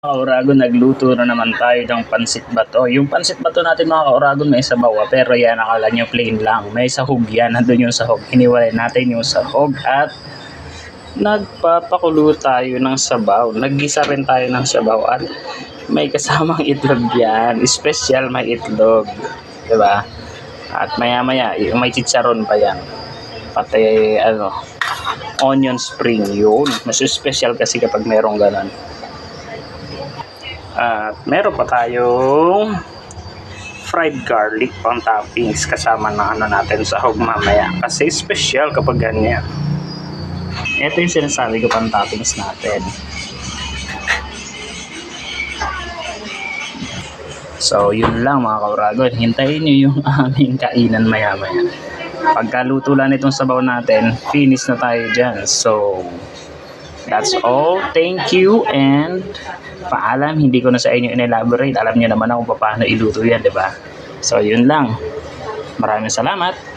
Kauragon, nagluto na naman tayo ng pansit bato. Yung pansit bato natin mga kauragon may sabaw, pero yan akala nyo plain lang. May sahog yan, nandun yung sahog. Hiniwalay natin yung sahog at nagpapakulo tayo ng sabaw. Naggisa rin tayo ng sabaw at may kasamang itlog yan. Special may itlog. Diba? At maya maya, may chicharon pa yan. Pati onion spring yun. Mas special kasi kapag merong ganon. At meron pa tayong fried garlic pang toppings kasama na natin sa sahog mamaya. Kasi special kapag ganyan. Ito yung sinasabi ko pang toppings natin. So yun lang mga kauragon. Hintayin nyo yung aming kainan maya maya. Pagkaluto lang itong sabaw natin, finish na tayo dyan. So that's all. Thank you and paalam. Hindi ko na sa inyo in-elaborate. Alam niyo naman kung paano iluto yan, di ba? So, yun lang. Maraming salamat.